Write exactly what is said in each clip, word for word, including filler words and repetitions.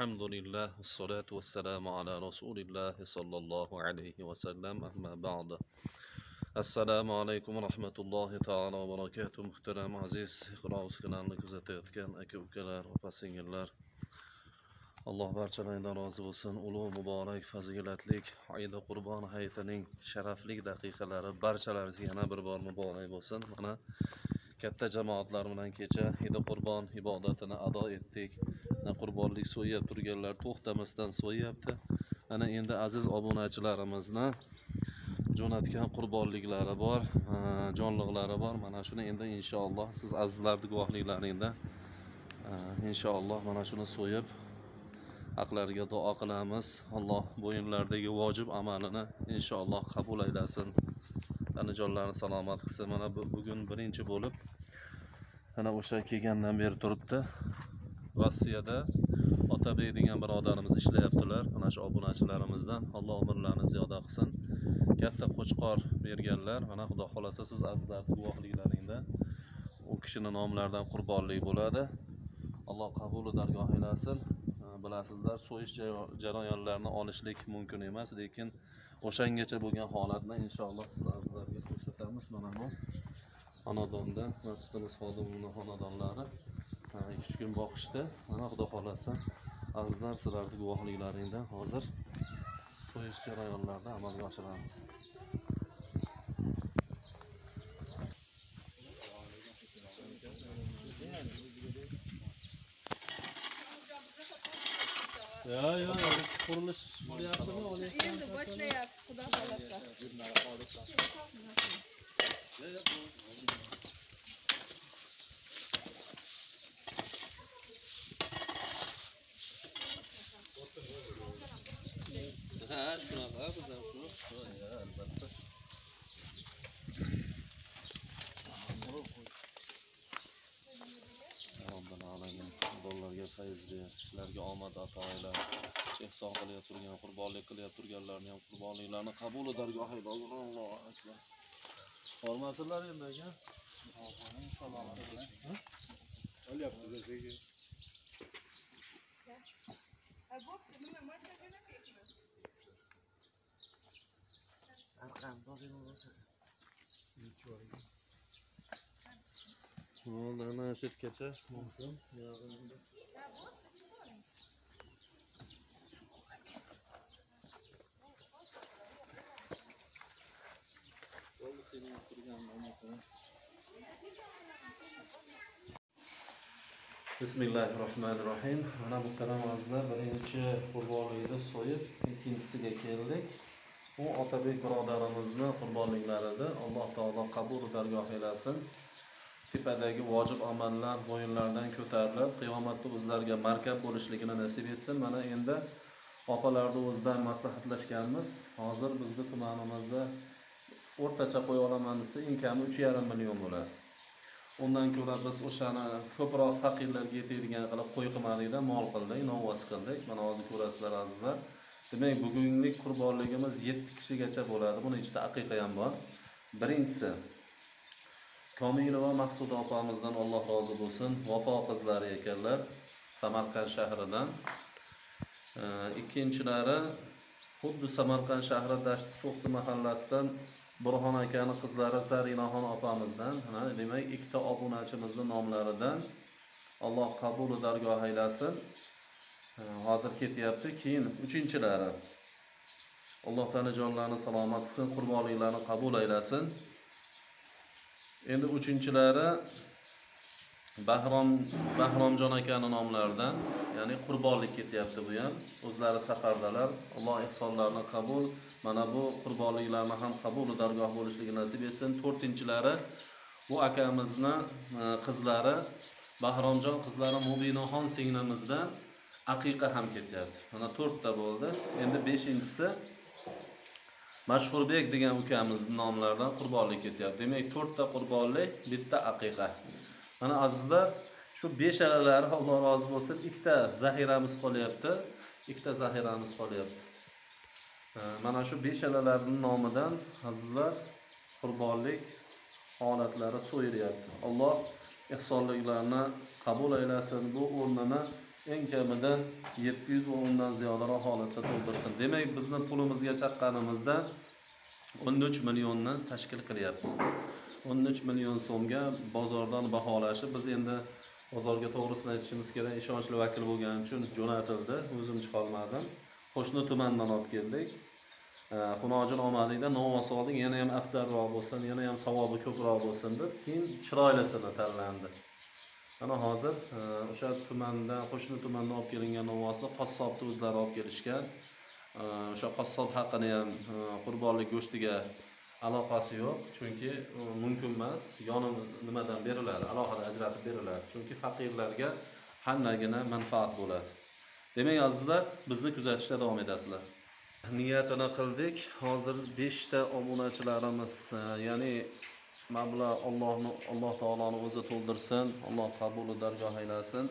Elhamdülillah, salatu vesselamu ala Resulillah sallallahu aleyhi ve sellem, amma ba'da. Assalamu aleykum ve rahmetullahi ta'ala ve berekatuhu. Muhterem aziz Qur'os kanalini kuzatayotgan aka ukalar, opa singillar, Alloh barchalaridan rozi bo'lsin. Ulug' muborak fazilatlik Eid Qurbon hayitining sharafli daqiqalari barchalaringizga yana bir bor muborak bo'lsin. Mana katta jamoatlar bilan kecha Eid Qurbon ibodatini ado etdik. Qurbonlik so'yib turganlar to'xtamasdan so'yapti. Ana endi aziz obunachilarimizni jo'natgan qurbonliklari bor, jonliqlari bor. Mana shuni endi inshaalloh siz azizlarning guvohliklaringda inshaalloh mana shuni so'yib haqlariga duo qilamiz. Alloh bo'yinlardagi vojib amalini inshaalloh qabul aylasin. Ana jonlarini salomat qilsin. Mana bugun birinchi bo'lib ana o'sha kelgandan beri turibdi. Rossiyada Otabek degan birodarimiz ishlayaptilar. Mana shu obunachilarimizdan Alloh umrlarini ziyoda qilsin. Katta qo'chqor berganlar. Mana xudo xolasa siz azizlarning guvohliklaringda u kishining nomlaridan qurbonlik bo'ladi. Alloh qabuli dargoh aylasin. Bilasizlar, so'yish jarayonlarini olishlik mumkin emas, lekin o'shangacha bo'lgan holatni inshaalloh siz azizlarga ko'rsatamiz. Mana bu xonadonda masjidimiz xodimining xonadonlari ikki uch kun boqishdi. Mana xudo xolasa azizlar sizlarning guvohliklaringdan hozir so'yish jarayonlarida amalga oshiramiz. Ya ya qurilish bo'lyaptimi? Endi boshlayapti, xudo xolasa. Ha, shunaqa biz ham shuni. Ya, albatta. Allohdan alamin dollarga fayz ber, ishlarga omad ato ayla. Ehson qilyap turgan, qurbonlik qilyap turganlarni ham qurbonliklarini qabul dargohi bo'lsin. Allohu akbar. Hormasizlar endi aka. Sog'lik, salomat bo'ling. Olyapmiz sizga. Ha, bo'pti, nima mashinaga ketdi? Arqam dozim bo'lsa. Oldu, hemen şirkete mümkün. Yarın Bismillahirrahmanirrahim. Ana muhterem azizlar, birinchi qurbonlikni so'yib, ikkinchisiga keldik. Bu Otabek birodarimizning qurbonliklarida Alloh taolo qabul dargoh aylasin. Tepadagi vojib amallar bo'yinlaridan ko'tarilib, qiyomatda o'zlariga markab bo'lishligini nasib etsin. Mana endi opalarni o'zidan maslahatlashganmiz. Hozir bizning tumanimizda o'rtacha qo'y olaman desa, eng kami uch yarim million bo'ladi. Undan ko'ra biz o'shani ko'proq faqirlarga yetadigan qilib qo'y qilmadikda, mol qildik, novvos qildik. Mana hozir ko'rasizlar azizlar. Demak, bugungi qurbonligimiz yetti kishigacha bo'ladi. Buning ichida aqiqa ham bor. Birinchisi Komilova Maqsuda opamizdan Alloh rozi bo'lsin. Vafo qizlari ekanlar, Samarqand shahridan. E, ikkinchilari xuddi Samarqand shahri Dashti So'qti mahallasidan Burxon akaning qizlari Zarinaxon opamizdan. Ha, demak, ikkita obunachimizning nomlaridan Alloh qabul dargoh aylasin. E, hozir ketyapti. Keyin uchinchilari Alloh taolo jonlarini salomat qilsin, qurbonliklarini qabul aylasin. Endi uchinchilari Bahrom Bahromjon akaning nomlaridan, ya'ni qurbonlik ketyapti bu ham. O'zlari safardalar. Alloh ihsonlarini qabul, mana bu qurbonliklarni ham qabul dargoh bo'lishligini nasib etsin. To'rtinchilari bu akamizning qizlari Bahromjon qizlari Mubinaxon singlimizdan aqiqa ham ketyapti. Mana to'rtta bo'ldi. Endi beshinchisi Mashhurbek degan ukamizning nomlaridan qurbonlik ketyapti. Demak, to'rtta qurbonlik, bitta aqiqa. Mana azizlar, shu beshalalari Alloh rozi bo'lsin, ikkita zahiramiz qolyapti. Ikkita zahiramiz qolyapti. Mana shu beshalalarining nomidan azizlar qurbonlik holatlari so'yilyapti. Alloh ihsonliklarini qabul aylasin. Bu o'rnini eng kamida yetti yuz o'ndan ziyodaroq holatda to'ldirsin. Demak, bizni pulimizga chaqqanimizda o'n uch millionni tashkil qilyapti. o'n uch million so'mga bozordan baholashi, biz endi bozorga to'g'risini aytishimiz kerak, ishonchli vakil bo'lgani uchun jo'natildi, o'zim chiqolmadim. Qo'shni tumandan olib keldik. Xunojin omadingda novvos oldik, yana ham afzalroq bo'lsin, yana ham savobi ko'proq bo'lsin deb, keyin chiroylisini tanlandi. Mana hozir o'sha tumandan, qo'shni tumandan olib kelingan novvosni qassobni o'zlari olib kelishgan. O'sha qassob haqini ham qurbonlik go'shtiga aloqasi yo'q, chunki mumkin emas, yonib nimadan beriladi, alohida ajratib beriladi, chunki faqirlarga handagina manfaat bo'ladi. Demak, azizlar, bizni kuzatishda davom etasizlar. Niyatini qildik. Hozir besh ta obunachilarimiz, ya'ni mablag' Allohni Alloh taoloning o'zi to'ldirsin, Alloh qabuli dargoh aylasin.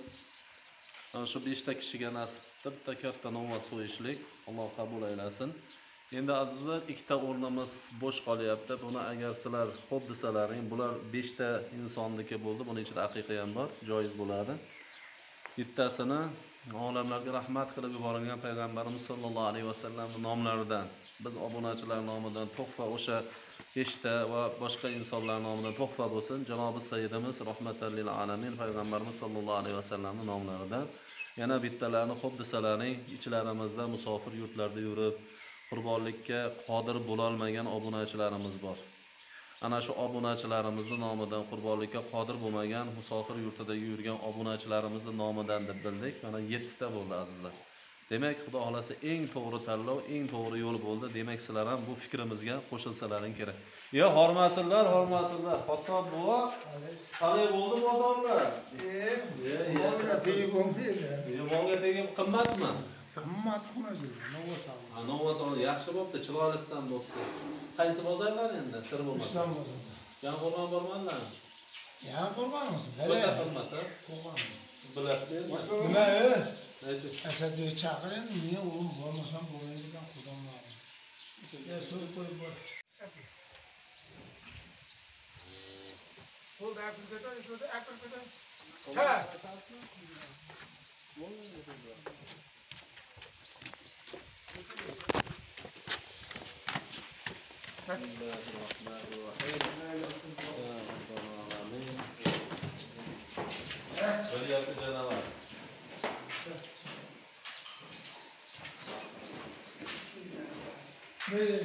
Shu besh ta kishiga nasib bitta katta novvos so'yishlik, Alloh qabul aylasin. Endi azizlar, ikkita o'rnimiz bo'sh qolyapti. Buni agar sizlar xo'p desalaring, bular besh ta insonniki bo'ldi. Buning ichida aqiqa ham bor, joiz bo'ladi. Bittasini olamlarga rahmat qilib yuborilgan payg'ambarimiz sollallohu alayhi vasallamning nomlaridan, biz obunachilar nomidan to'xfa, o'sha besh ta va boshqa insonlar nomidan to'xfa bo'lsin. Janobi sayyidimiz rahmatan lil alamin payg'ambarimiz sollallohu alayhi vasallamning nomlaridan. Yana bittalarni xo'p desalaring, ichlarimizda musofir yurtlarda yurib qurbonlikka qodir bo'la olmagan obunachilarimiz bor. Ana shu obunachilarimizning nomidan qurbonlikka qodir bo'lmagan musofir yurtida yurgan obunachilarimizning nomidan deb bildik. Mana yetti ta bo'ldi azizlar. Demak, Xudo xolasa eng to'g'ri tanlov, eng to'g'ri yo'l bo'ldi. Demak, sizlar ham bu fikrimizga qo'shilsalaring kerak. Yo, hormasinlar, hormasinlar. Qassob buva, qalay bo'ldi bozorlar? Eh, molga tegib bo'lmaydi. Molga tegib qimmatmi? Qimmat qilmaydi. Novvos oldi. Ha, novvos oldi. Yaxshi bo'pti, chiroylisdan bo'pti. Qaysi bozorlar endi? Sir bo'lmasa. Islom bozori. Yana qo'rg'on bormanlar? Ya qo'rg'onimiz. O'ta qimmat, ha? Qo'rg'on. Siz bilasizmi? Nima e? Ayting. Asadbek chaqiring, men o'g'lim bormasam bo'lmaydigan xudomlar. Ya so'rib qo'yib bor. Bu da akılda, şurada akılda. Ha. Veliahtı canavar. Böyle.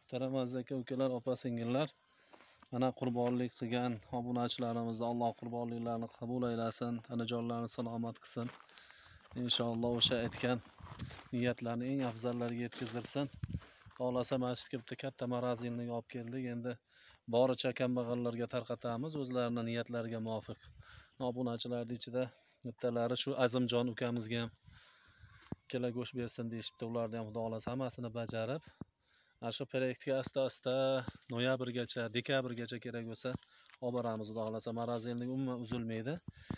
Muhtaram aziz aka ukalar, opa singillar, mana qurbonlik qilgan obunachilarimizni Alloh qurbonliklarini qabul aylasin, tanajonlarni salomat qilsin. Inshaalloh o'sha aytgan niyatlarni eng afzallariga yetkazdirsin. Xohlasa masjidga bitta katta marazilni olib keldik. Endi boricha kambag'allarga tarqatamiz o'zlarining niyatlariga muvofiq. Obunachilarning ichida bittalari shu Azimjon ukamizga ham ikkala go'sht bersin deyishibdi. Ularni ham xudo xolasa hammasini bajarib, ana shu proyektga asta-asta noyabrgacha, dekabrgacha kerak bo'lsa olib boramiz. Xudo xolasa marazilning umuman uzilmaydi.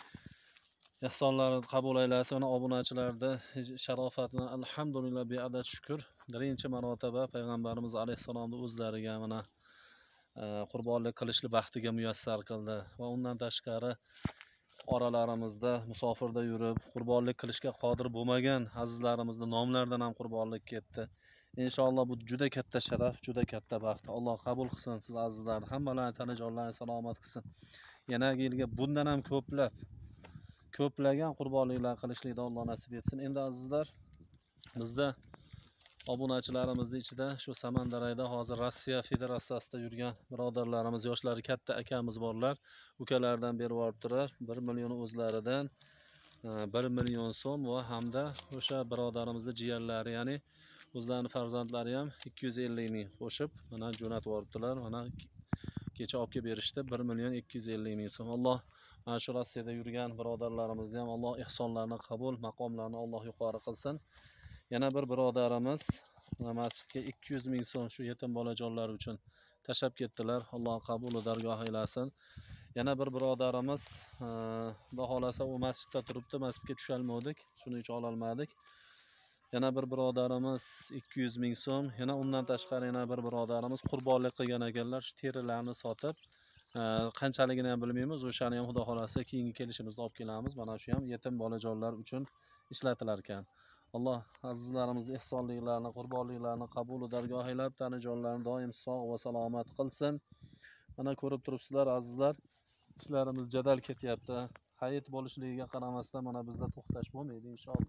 Ehsonlarini qabul aylasin. Obunachilarda sharofatni alhamdulillah beadad shukr. Birinchi marotaba payg'ambarimiz alayhissalomning o'zlariga mana qurbonlik qilishli baxtiga muyassar qildi va undan tashqari oralarimizda musofirda yurib qurbonlik qilishga qodir bo'lmagan azizlarimizning nomlaridan ham qurbonlik ketdi. Inshaalloh bu juda katta sharaf, juda katta baxt. Alloh qabul qilsin siz azizlarni, hammalarni tanajonlarini salomat qilsin. Yanagi yilga bundan ham ko'plab ko'plagan qurbonliklar qilishlikni Alloh nasib etsin. Endi azizlar, bizda obunachilarimizni ichida shu Samandarayda hozir Rossiya Federatsiyasida yurgan birodarlarimiz, yoshlari katta akamiz borlar. Ukalardan berib yuboribdilar. bir million o'zlaridan bir million so'm va hamda o'sha birodarimizning jiyanlari, ya'ni o'zlarining farzandlari ham ikki yuz ellik ming qo'shib mana jo'natib yuboribdilar. Mana kecha olib kelib berishdi bir million ikki yuz ellik ming so'm. Alloh mana shu Rossiyada yurgan birodarlarimizni ham Alloh ihsonlarini qabul, maqomlarini Alloh yuqori qilsin. Yana bir birodarimiz masjidga ikki yuz ming so'm shu yetim bolajonlar uchun tashlab ketdilar. Alloh qabul va dargoh aylasin. Yana bir birodarimiz xudo xolasa u masjidda turibdi, masjidga tusha olmadik, shuning uchun ola olmadik. Yana bir birodarimiz ikki yuz ming so'm. Yana undan tashqari yana bir birodarimiz qurbonlik qilgan ekanlar, shu terilarni sotib, qanchaligini ham bilmaymiz, o'shani ham xudo xolasa keyingi kelishimizda olib kelamiz. Mana shu ham yetim bolajonlar uchun ishlatilar ekan. Alloh azizlarimizning ehsonliklarini, qurbonliklarini qabul va dargoh aylab, tanajonlarni doim sog' va salomat qilsin. Mana ko'rib turibsizlar azizlar, ishlarimiz jadal ketyapti. Hayit bo'lishligiga qaramasdan mana bizda to'xtash bo'lmaydi inshaalloh.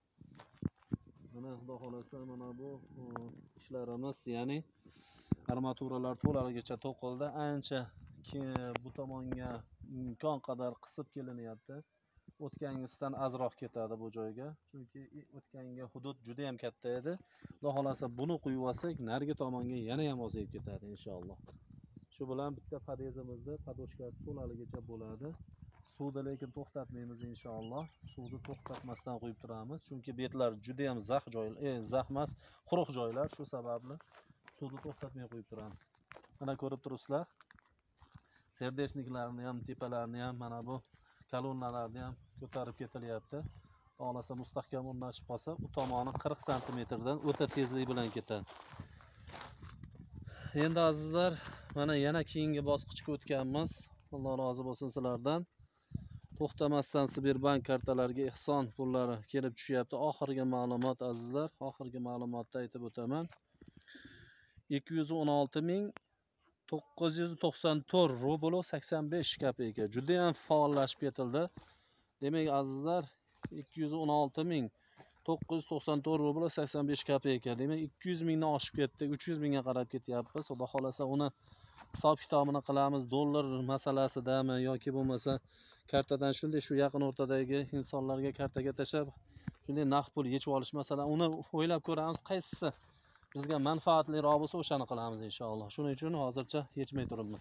Mana xudo xolasa mana bu ishlarimiz, ya'ni armaturalar to'laligicha to'qildi. Ancha bu tomonga imkon qadar qisib kelinyapti. O'tgangisdan azroq ketadi bu joyga. Chunki o'tgangi hudud juda ham katta edi. Xudo xolasa buni qo'yib olsak, narigi tomonga yana ham ozayib ketadi inshaalloh. Shu bilan bitta podezimizda padoshkasi to'laligicha bo'ladi. Suvni lekin to'xtatmaymiz inshaalloh. Suvni to'xtatmasdan qo'yib turamiz. Chunki betlar juda ham zax joylar, e, zax emas, quruq joylar, shu sababli suvni to'xtatmay qo'yib turamiz. Mana ko'rib turibsizlar. Serdeshniklarni ham, tepalarini ham, mana bu kolonnalarni ham ko'tarib ketilyapti. Xohlasa mustahkam o'rnashib qolsa, u tomoni qirq santimetrdan o'ta tezlik bilan ketadi. Endi azizlar, mana yana keyingi bosqichga o'tganmiz. Alloh rozi bo'lsin sizlardan. To'xtamasdan Sberbank kartalariga ehson pullari kelib tushyapti. Oxirgi ma'lumot azizlar, oxirgi ma'lumotni aytib o'taman. ikki yuz o'n olti ming to'qqiz yuz to'qson to'rt rubl sakson besh kopeyka. Juda ham faollashib ketildi. Demak azizlar, ikki yuz o'n olti ming to'qqiz yuz to'qson to'rt rubl sakson besh kopeyka. Demak ikki yuz mingdan oshib ketdi, uch yuz mingga qarab ketyapmiz. Xudo xolasa uni hisob kitobini qilamiz. Dollar masalasidami yoki bo'lmasa kartadan shunday shu yaqin o'rtadagi insonlarga kartaga tashab shunday naqd pul yechib olish masalan, uni o'ylab ko'ramiz, qaysisi bizga manfaatliroq bo'lsa o'shani qilamiz inshaalloh. Shuning uchun hozircha yechmay turibmiz.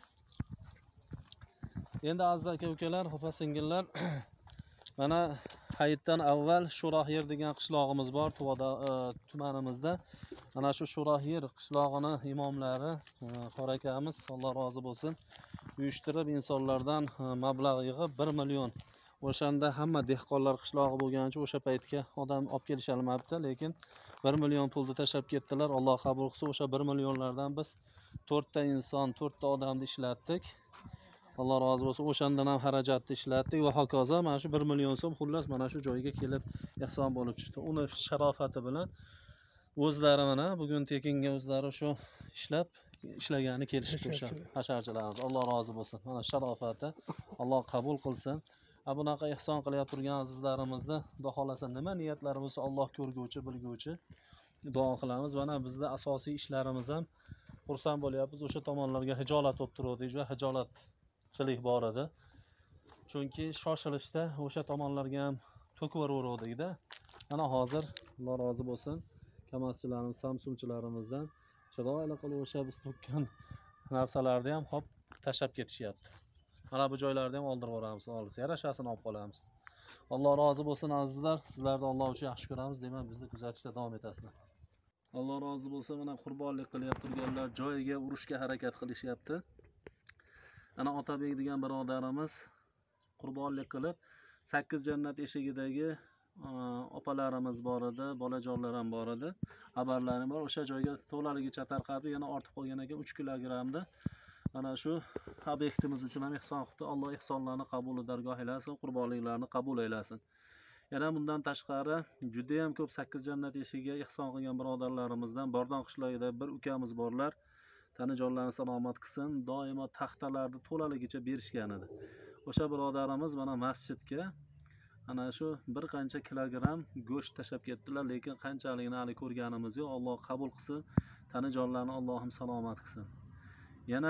Endi aziz aka ukalar, opa singillar, mana hayitdan avval Sho'rohyer degan qishlog'imiz bor Tuvada tumanimizda. Mana shu Sho'rohyer qishlog'ini imomlari Qor akamiz, Alloh rozi bo'lsin, uyushtirib insonlardan mablag' yig'ib bir million. O'shanda hamma dehqonlar qishlog'i bo'lganicha o'sha paytga odam olib kelisha olmabdi, lekin bir million pulni tashlab ketdilar. Alloh qabul qilsa, o'sha bir millionlardan biz to'rtta inson, to'rtta odamni ishlatdik. Alloh rozi bo'lsin, o'shandan ham xarajatni ishlatdik va hokazo. Mana shu bir million so'm xullas mana shu joyga kelib ehson bo'lib chiqdi. Uni sharofati bilan o'zlari mana bugun tekinga o'zlari shu ishlab ishlagani kelishdi o'sha hasharchilarimiz. Alloh rozi bo'lsin. Mana sharofati Alloh qabul qilsin. Bunaqa ehson qilyap turgan azizlarimizni xudo xolasa nima niyatlari bo'lsa Alloh ko'rguvchi, bilguvchi. Duo qilamiz. Mana bizda asosiy ishlarimiz ham xursand bo'lyapmiz. O'sha tomonlarga hijolat bo'lib turuvdik va hijolatchilik bor edi. Chunki shoshilishda o'sha tomonlarga ham to'kib yuboruvdik-da. Ana hozir Alloh rozi bo'lsin, kamaschilarimiz, samsumchilarimizdan chiroyli qilib o'sha biz to'kkan narsalarni ham hop tashlab ketishyapti. Mana bu joylarni ham oldirib yuboramiz, xolis yarashasini olib qolamiz. Alloh rozi bo'lsin azizlar. Sizlarni Alloh uchun yaxshi ko'ramiz. Demak, bizni kuzatishda davom etasizlar. Alloh rozi bo'lsin. Mana qurbonlik qilyapti turganlar joyiga urishga harakat qilishyapti. Ana Otabek degan birodarimiz qurbonlik qilib sakkiz jannat eshigidagi opalarimiz bor edi, bolajonlar ham bor edi. Xabarlarim bor. O'sha joyga to'laligicha tarqatib, yana ortib qolgan ekan uch kilogrammda. Mana shu obyektimiz uchun ham ihson qildi. Alloh ihsonlarni qabul dargoh aylasin, qurbonliklarni qabul aylasin. Yana bundan tashqari juda ham ko'p sakkiz jannat eshigiga ihson qilgan birodarlarimizdan Bordon qishlog'ida bir ukamiz borlar. Tani jonlarini salomat qilsin. Doimo taxtalarni to'laligicha berishgan edi. O'sha birodarimiz mana masjidga ana shu bir qancha kilogramm go'sht tashlab ketdilar, lekin qanchaligini hali ko'rganimiz yo'q. Alloh qabul qilsin. Tani jonlarini Allohim salomat qilsin. Yana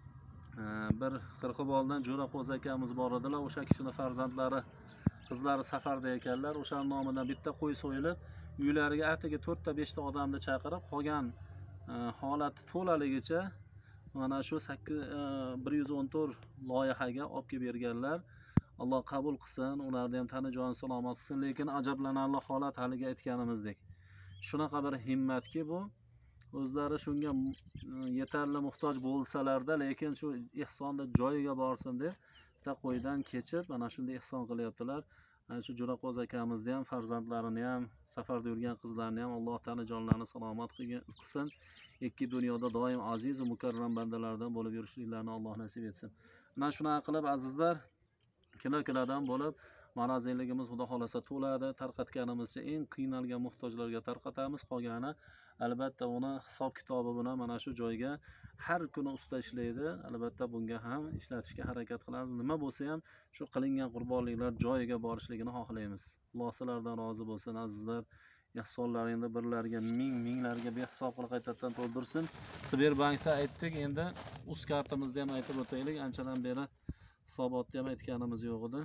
bir Qirg'izistondan Jo'raqo'z akamiz bor edilar. O'sha kishining farzandlari, qizlari safarda ekanlar. O'sha nomidan bitta qo'y so'yilib, uylariga atigi to'rtta beshta odamni chaqirib, qolgan holati to'laligicha mana shu bir yuz o'n to'rt loyihaga olib kelib berganlar. Alloh qabul qilsin, ularni ham tani joni salomat qilsin. Lekin ajablanarli holat haliga aytganimizdek. Shunaqa bir himmatki bu o'zlari shunga yetarli muhtoj bo'lsalarda, lekin shu ihsonni joyiga borsin deb bitta qo'ydan kechib mana shunday ihson qilyaptilar. Ana shu Jo'raqo'z akamizni ham, farzandlarini ham, safarda yurgan qizlarini ham Alloh tani jonlarini salomat qilsin. Ikki dunyoda doim aziz va mukarram bandalardan bo'lib yurishliklarini Alloh nasib etsin. Mana shunaqa qilib azizlar, kilo-kilodan bo'lib maraziyligimiz xudo xolasa to'ladi. Tarqatganimizcha eng qiynalgan muhtojlarga tarqatamiz. Qolgani albatta uni hisob kitobi bilan mana shu joyga har kuni usta ishlaydi. Albatta bunga ham ishlatishga harakat qilamiz. Nima bo'lsa ham shu qilingan qurbonliklar joyiga borishligini xohlaymiz. Alloh sizlardan rozi bo'lsin azizlar. Ihsonlaringni birlarga ming minglarga behisob qilib qaytadan to'ldirsin. Sberbankda aytdik, endi uz kartamizda ham aytib o'taylik. Anchadan beri hisobotda ham aytganimiz yo'q edi.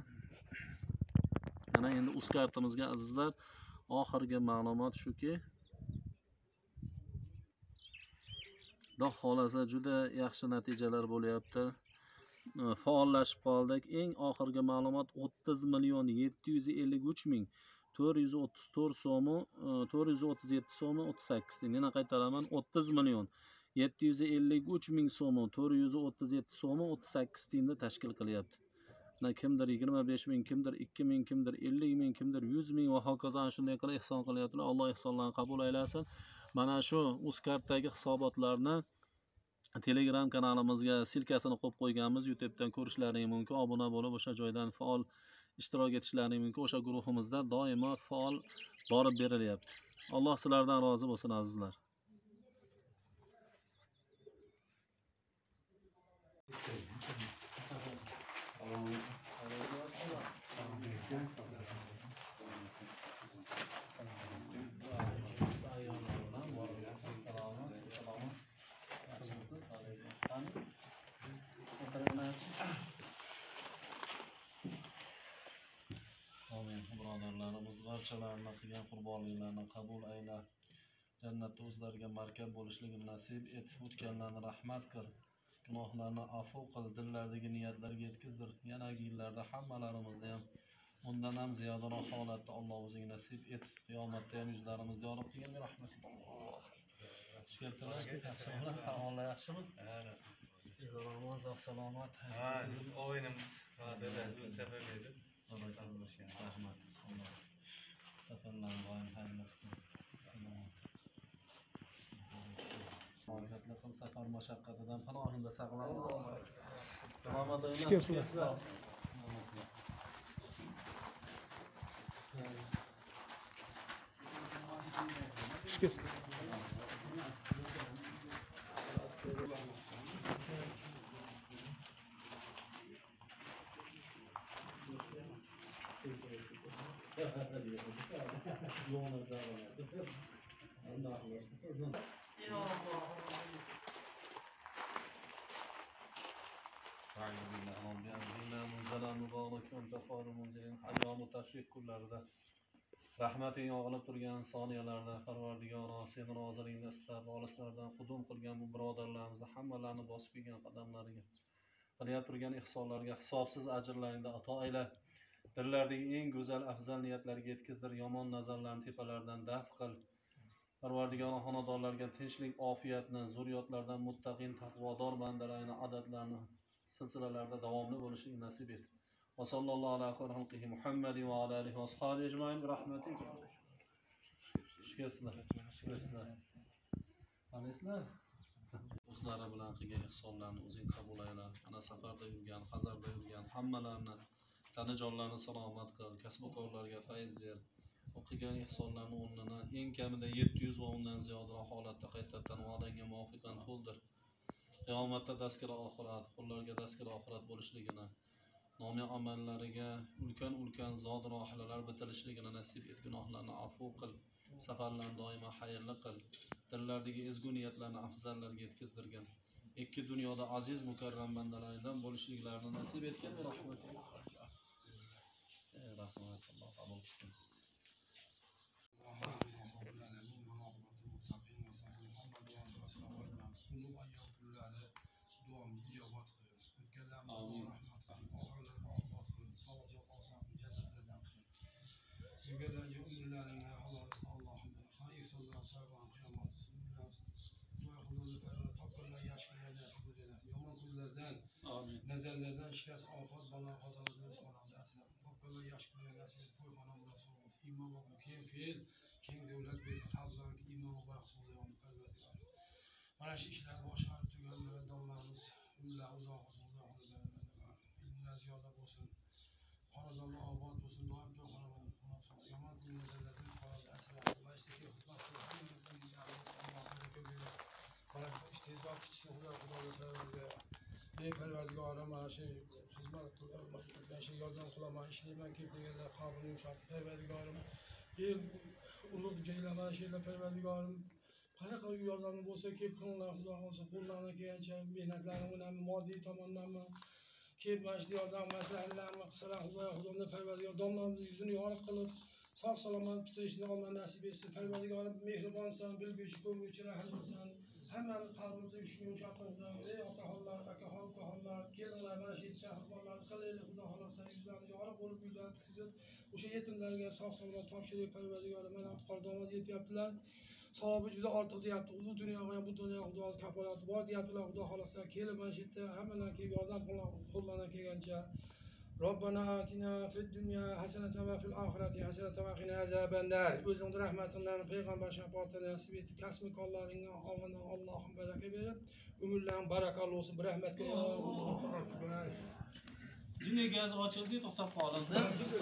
Ana endi uz kartamizga azizlar oxirgi ma'lumot shuki, Xudo xolasa juda yaxshi natijalar bo'lyapti. Faollashib qoldik. Eng oxirgi ma'lumot o'ttiz million yetti yuz ellik uch ming to'rt yuz o'ttiz to'rt so'm, to'rt yuz o'ttiz yetti so'm o'ttiz sakkiz tiyin. Yana qaytaraman, o'ttiz million yetti yuz ellik uch ming so'm, to'rt yuz o'ttiz yetti so'm o'ttiz sakkiz tiyinni tashkil qilyapti. Kimdir yigirma besh ming, kimdir ikki ming, kimdir ellik ming, kimdir yuz ming va hokazo shunday qilib ihson qilyaptilar. Alloh ihsonlarni qabul aylasin. Mana shu uz kartdagi hisobotlarni Telegram kanalimizga silkasini qo'yib qo'yganmiz. YouTube'dan ko'rishlaring mumkin. Obuna bo'lib o'sha joydan faol ishtirok etishlaring mumkin. O'sha guruhimizda doimo faol borib berilyapti. Alloh sizlardan rozi bo'lsin azizlar. Amin. Birodarlarimiz barchalarini qilgan qurbonliklarini qabul ayla. Jannatda o'zlariga markab bo'lishligini nasib et. O'tganlarni rahmat qil. Gunohlarni afv qil. Dillardagi niyatlarga yetkazdir. Yanagi yillarda hammalarimizni ham undan ham ziyodaroq holatda Alloh o'zing nasib et. Qiyomatda ham yuzlarimizni yorib qilgan rahmatulloh. Shukr. Yaxshimi? Alloh yaxshimi? Rahmat, sog' salomat. Ha, o'yinimiz va'dada bu safar edi. Rahmat. Safarlar doim xayrli qilsin. Barakatli qil, safar mashaqqatidan panohingda saqlanib. Salomat bo'ling. Shukr. Shukr. Ya Allah. استعين بالله رب أنزلنا منزلا مباركا أنت خير منزلين أيام تشريق kunlarida rahmating yog'ilib turgan soniyalarda Parvardigoro sen roziligingni istab olislardan qudum qilgan bu birodarlarimizni hammalarini bosib kelgan qadamlariga qilayotgan turgan ihsonlarga hisobsiz ajrlaringni ato ayla. Dillardagi eng go'zal afzal niyatlarga yetkazdir, yomon nazarlarni tepalaridan daf qil. Parvardigoro xonadonlarga tinchlik, ofiyatni, zurriyotlardan muttaqin, taqvodor bandalarning adadlarini silsilalarda davomli bo'lishini nasib et. Va sallallohu alayhi va sallam Muhammad va alihi va ashabihi ecmaîn bi rahmetik. Shukrsizlar. Shukrsizlar. Aneslar. O'zlari bilan qilgan ihsonlarni o'zing qabul ayla. Ana safarda yurgan, hazarda yurgan hammalarni tanajonlarni salomat qil, kasb-korlarga fayz ber. O'qigan ihsonlarni o'rnini eng kamida yetti yuz va undan ziyodaroq holatda qaytadan va'dangga muvofiqan to'ldir. Qiyomatda dastgir oxirat, qullarga dastgir oxirat bo'lishligini, nomi amallariga ulkan-ulkan zod rohilalar bitilishligini nasib et, gunohlarni afv qil, safarlarni doimo xayrli qil, dillardagi ezgu niyatlarni afzallarga yetkazdirgan, ikki dunyoda aziz mukarram bandalardan bo'lishliklarini nasib etgan rahmating. Rahmat, Alloh qabul qilsin. Nazarlardan shikast, ofat, balo, qazolardan so'raldi aslan. Topqinlar yaxshi kunlar nasib qo'yxona bo'lsin. Iymon va keng fe'l, keng davlat berdi. Xalqlarga iymon va baxsizlik Parvardigor. Mana shu ishlarni boshqarib turgan maradonlarimiz ular uzoq uzoq uzoq ilmlar ziyoda bo'lsin. Xonadonlar obod bo'lsin. Doim to'xonlar yomon kun nazarlardan qoladi aslan. Majlisga xizmat qilgan Allohga ko'payib. Mana istehzo kichiklar Xudoga ey Parvardigorim, mana shu xizmat qilgan shu yordam qilaman, ishlayman kelib deganlar qalbini yumshatib Parvardigorim. Ey ulug' joylar mana shu Parvardigorim, qanaqa yordam bo'lsa kelib qilinglar, Xudo xohlasa qo'llardan kelgancha mehnatlarimni moddiy tomondanmi kelib mana shu yordam masalalarini qilsalar, Xudo Xudoning Parvardigor domlarimizning yuzini yorug' qilib, sog' salomat bitirishni Alloh nasib etsin. Parvardigorim mehribonsan, bilguvchi, ko'rguvchi, rahimsan. Hammani qalbimizni yumshatib, ey otaxonlar, akaxon, ukaxonlar, kelinglar mana shu yerda xizmatlarni qilaylik, Xudo xolasa yuzlarimiz yorug' bo'lib, yuzlarni tizib, o'sha yetimlarga sog' salomat topshirib Parvardigor mana otqor domod yetyaptilar. Savobi juda ortiq deyapti. U dunyoga ham bu dunyoga Xudo kafolati bor deyaptilar. Xudo xolasa kelib mana shu yerda hammalar kelib yordam qo'llardan kelgancha Robbana atina fid dunya hasanatan va fil oxirati hasanatan va qina azaban nar. O'zingning rahmatingni payg'ambar shafoatini nasib et. Kasb-korlaringga omonat Allohim baraka berib, umrlaring barakali bo'lsin. Bir rahmatga yo Alloh. Jinni gaz ochildi, to'xtab qolindi.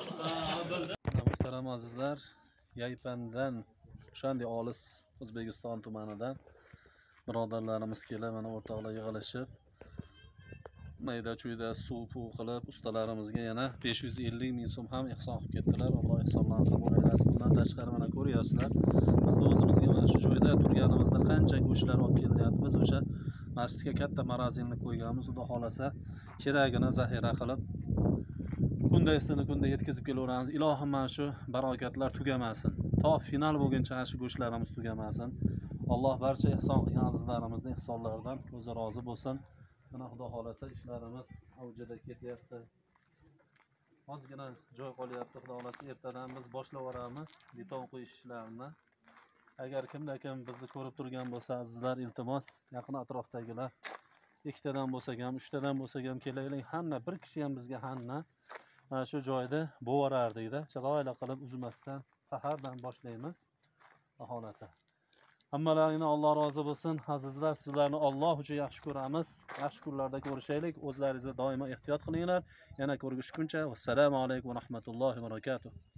Muhtaram azizlar, Yaypandan o'shanday olis O'zbekiston tumanidan birodarlarimiz kelib, mana o'rtoqlar yig'ilishib mayda chuyda suv puv qilib ustalarimizga yana besh yuz ellik ming so'm ham ihson qilib ketdilar. Alloh ihsonlarni qabul aylasin. Bundan tashqari mana ko'ryapsizlar, biz o'zimizga mana shu joyda turganimizda qancha go'shtlar olib kelinyapti. Biz o'sha masjidga katta marazinni qo'yganmiz. Xudo xolasa keragini zaxira qilib kundaysini kunda yetkazib kelaveramiz. Ilohim mana shu barokatlar tugamasin. To final bo'lguncha shu go'shtlarimiz tugamasin. Alloh barcha ihson qilgan azizlarimizning ihsonlaridan o'zi rozi bo'lsin. Mana Xudo xolasa ishlarimiz avjida ketyapti. Ozgina joy qolyapti. Xudo xolasa ertadan biz boshlab yuboramiz beton qo'yish ishlarini. Agar kimda kim bizni ko'rib turgan bo'lsa, azizlar, iltimos, yaqin atrofdagilar ikkitadan bo'lsa ham, uchtadan bo'lsa ham kelaylik. Hamma bir kishi ham bizga hamma mana shu joyda bo'varardik-da. Chiroyli qilib uzmasdan sahardan boshlaymiz. Xudo xolasa. Hammalaringdan Alloh rozi bo'lsin. Azizlar, sizlarni Alloh uchun yaxshi ko'ramiz. Yaxshi kunlarda ko'rishaylik. O'zlaringizni doimo ehtiyot qilinglar. Yana ko'rishguncha. Assalomu alaykum va rahmatullohi va barakatuh.